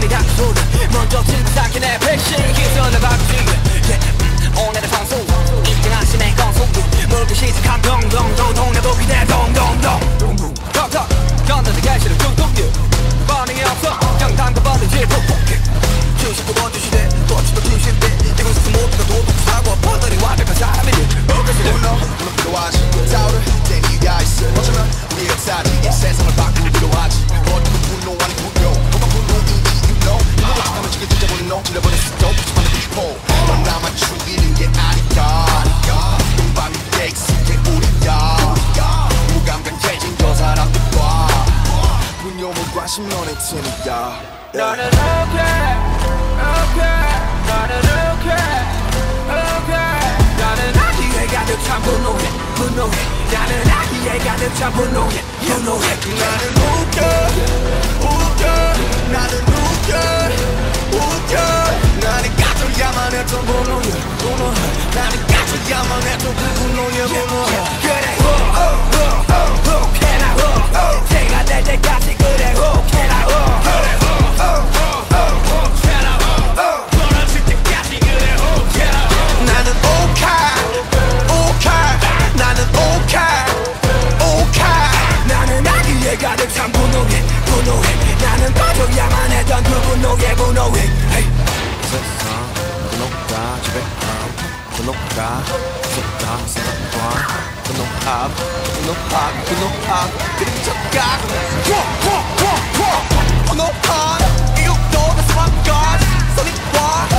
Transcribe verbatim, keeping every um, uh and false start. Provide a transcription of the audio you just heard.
간 소리 먼저 들고 삼킨 내 백신 기선을 바꾸지 오늘의 방송 입증하신 내 건소리 물고 시작한 동동동 동네도 기대 동동동 동동 덕덕 건너서 갈수록 뚝뚝뚝 반응이 없어 경탄과 버리지 폭폭해 칠십구 번째 시대 또치도 칠십 대 이곳에서 모두가 도둑 사고 뻔들이 완벽한 사람이니 어깨시대 너 필요하지 싸우를 때 네가 있어 어쩌면 우리의 사리 이 세상을 바꾸기 필요하지 어디도 분노 아니 분노 뭐가 분노인지 you know 누구도 잠깐만 지게 진짜 분노 질러버릴 수도 없지만 싶어 넌 나만 죽이는 게 아니까 동방이 객식의 우리야 무감각해진 저 사람들과 분노물 관심 너네 팀이야 너는 okay okay 너는 okay okay 나는 아기에 가득 찬 분노해 분노해 나는 아기에 가득 찬 분노해 분노해 나는 웃겨 웃겨 나는 웃겨 웃겨 나는 가져야만 했던 분노해 분노해 나는 가져야만 했던 그 분노해 분노해 그래 혹혹혹혹해라 혹 제가 될 때까지 그래 혹해라 혹 그래 혹혹혹혹해라 혹 벌어질 때까지 그래 혹해라 나는 오케이 오케이 나는 오케이 오케이 나는 아기에 가득 찬 분노해 분노해 나는 빠져야만 했던 그 분노해 분노해 세상 분노가 지배함 분노가 무섭다 생각과 분노함 분노함 분노함 그리고 착각 분노한 이유도 내 수학과 선입과